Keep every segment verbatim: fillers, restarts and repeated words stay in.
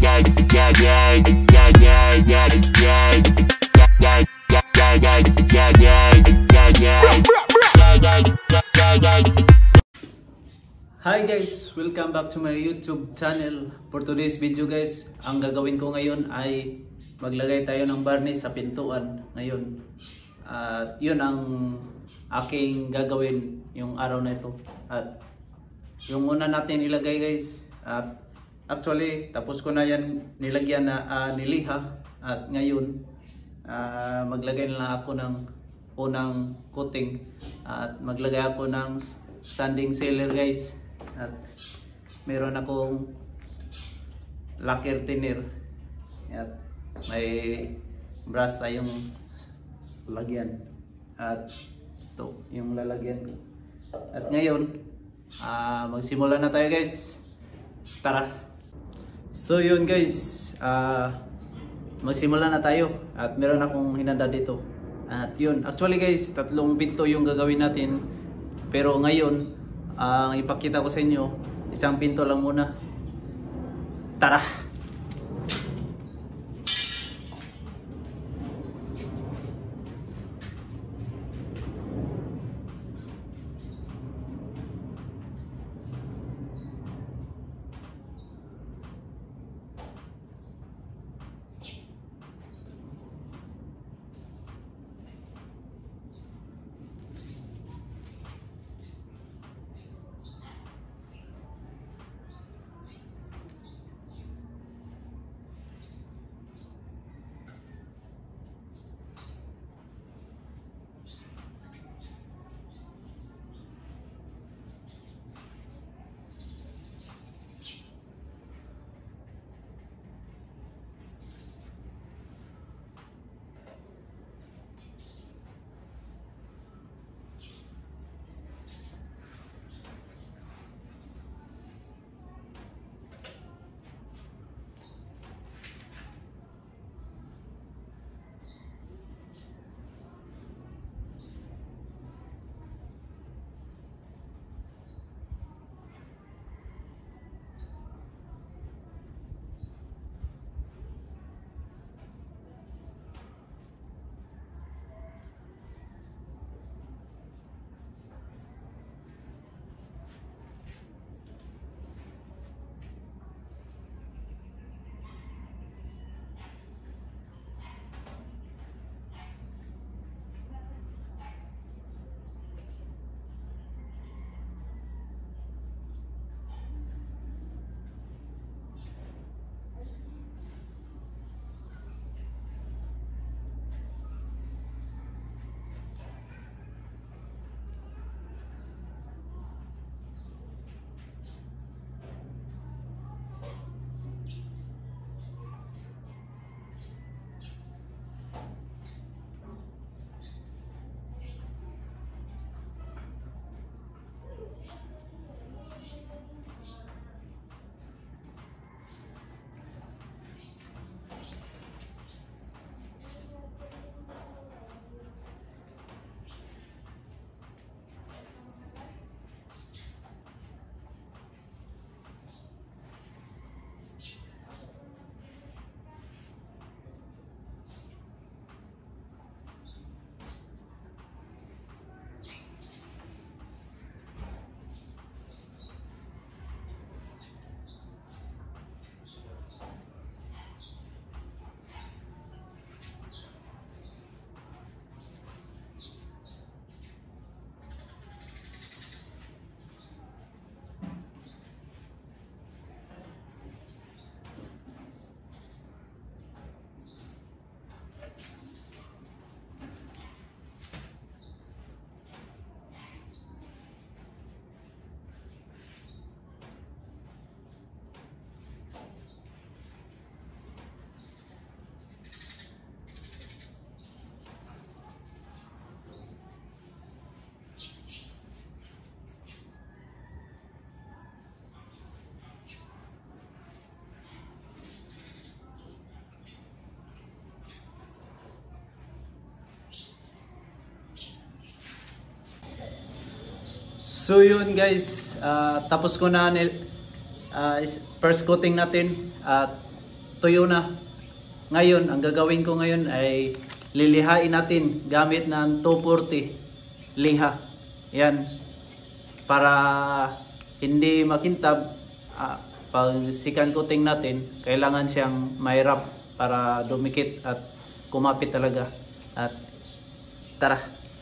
Hi guys! Welcome back to my YouTube channel. For today's video guys, ang gagawin ko ngayon ay maglagay tayo ng varnish sa pintuan ngayon. At yun ang aking gagawin yung araw na ito. At yung una natin ilagay guys, at actually tapos ko na yan nilagyan na uh, niliha. At ngayon uh, maglagay na lang ako ng unang coating. At maglagay ako ng sanding sealer guys. At meron akong lacquer thinner at may brush tayong lagyan at ito yung lalagyan ko. At ngayon uh, magsimula na tayo guys, tara. So yun guys, uh, magsimula na tayo at meron akong hinanda dito. At yun, actually guys, tatlong pinto yung gagawin natin, pero ngayon ang uh, ipakita ko sa inyo, isang pinto lang muna. Tara! So yun guys, uh, tapos ko na uh, first coating natin at tuyo na. Ngayon, ang gagawin ko ngayon ay lilihain natin gamit ng two forty liha. Yan. Para hindi makintab, ah, pag second coating natin, kailangan siyang may wrap para dumikit at kumapit talaga. At tara.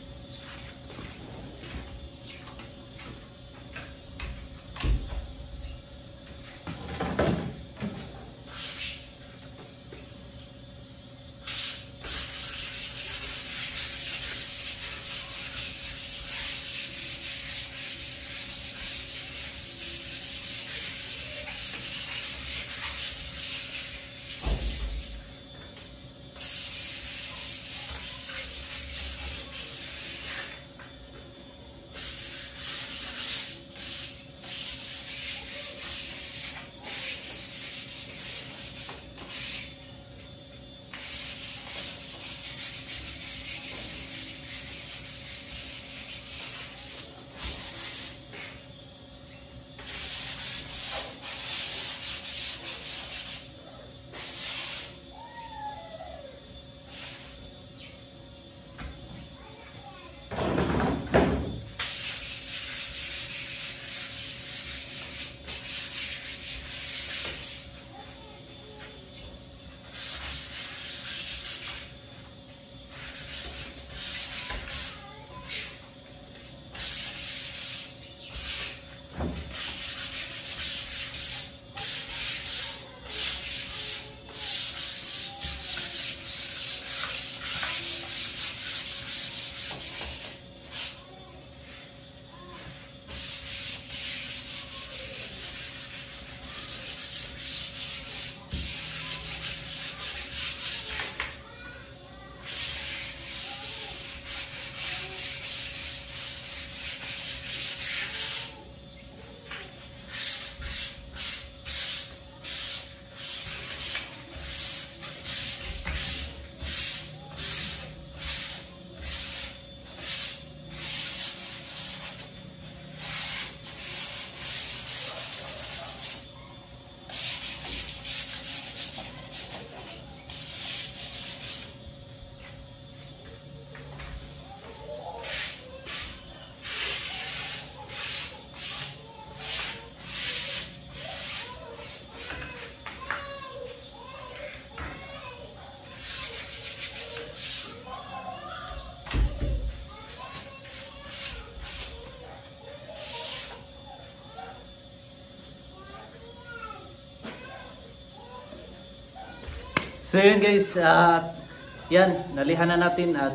So yun guys, at yan, nalihan na natin at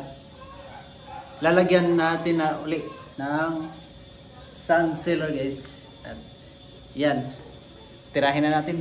lalagyan natin na uli ng sun sealer guys. At yan, tirahin na natin.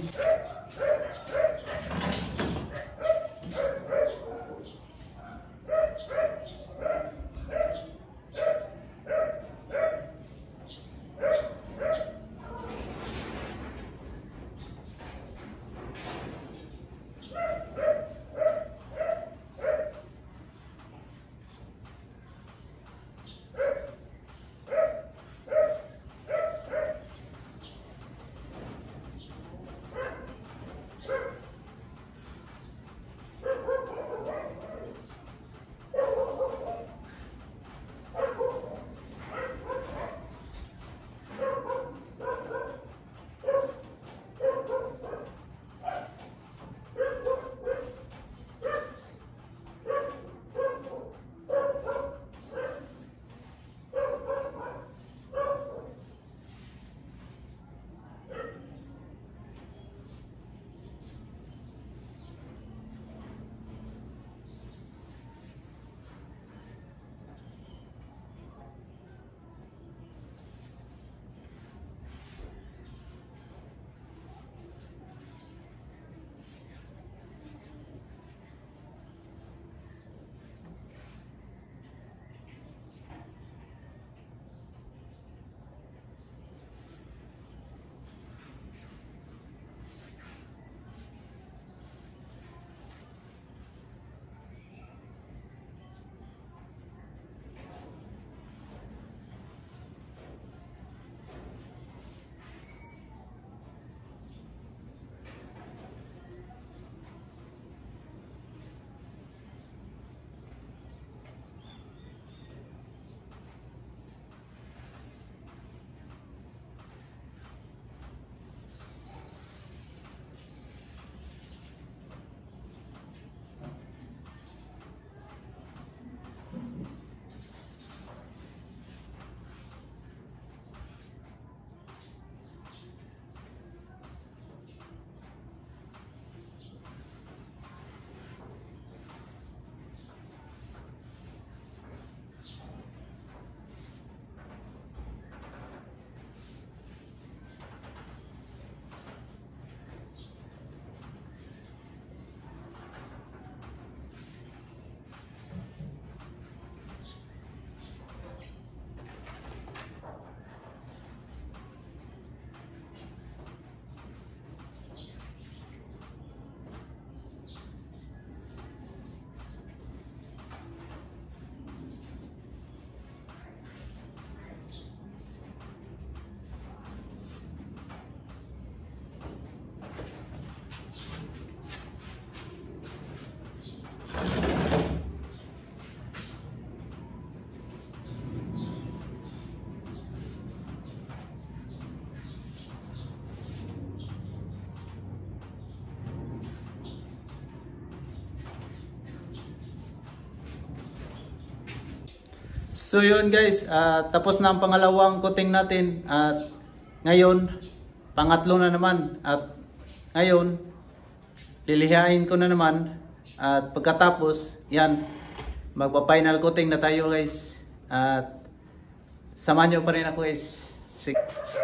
So yun guys, uh, tapos na ang pangalawang coating natin at ngayon pangatlo na naman at ngayon lilihain ko na naman at pagkatapos yan magpa-final coating na tayo guys at samahan nyo pa rin ako guys. Sige.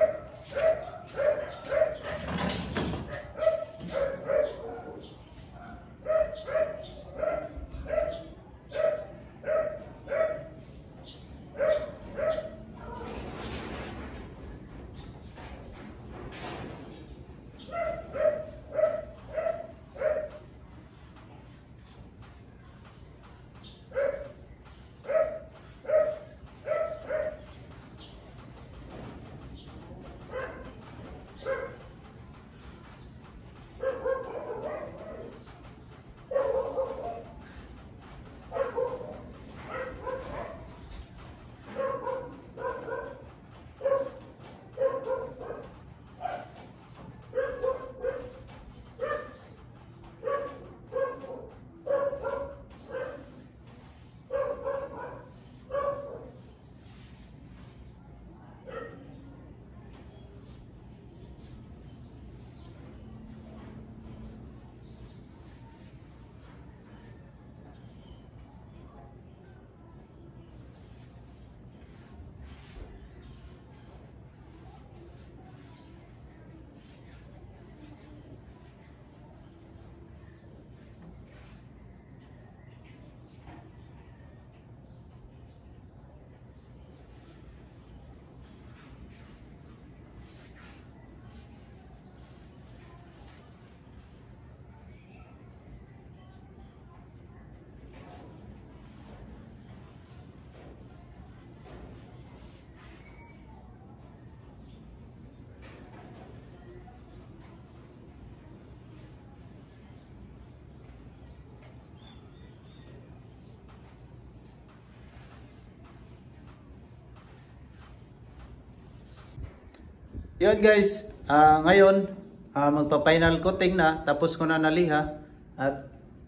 Yun guys, uh, ngayon uh, magpa-final coating na, tapos ko na naliha at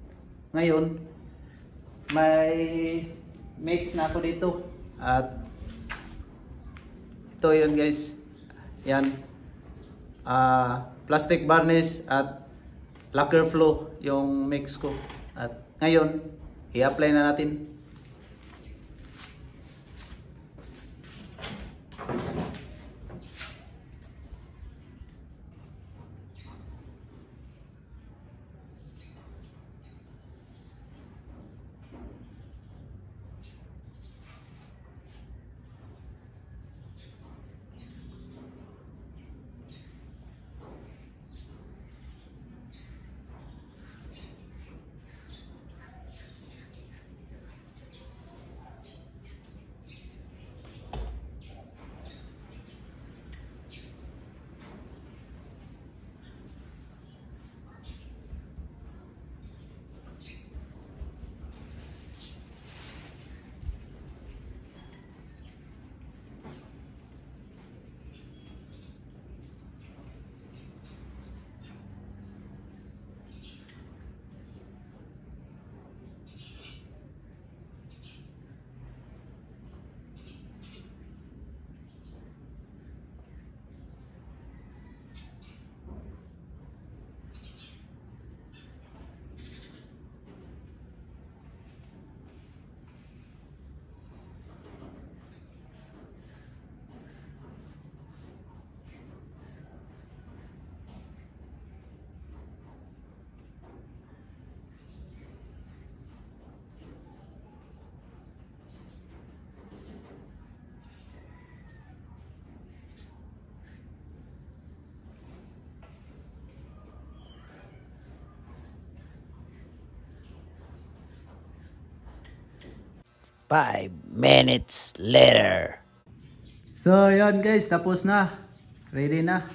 ngayon may mix na ako dito at ito yun guys, yan uh, plastic varnish at lacquer flow yung mix ko at ngayon i-apply na natin. Five minutes later. So yun guys, tapos na. Ready na.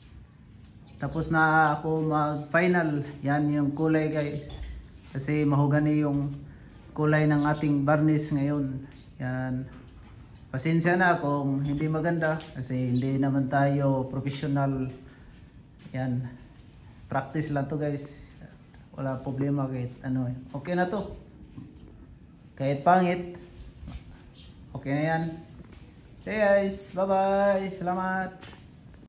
Tapos na ako mag-final. Yan yung kulay guys. Kasi mahogany yung kulay ng ating varnish ngayon. Yan. Pasensya na kung hindi maganda. Kasi hindi naman tayo professional. Yan. Practice lang to guys. Wala problema kahit ano eh. Okay na to. Kahit pangit. Okay na yan. Okay guys, bye bye. Salamat.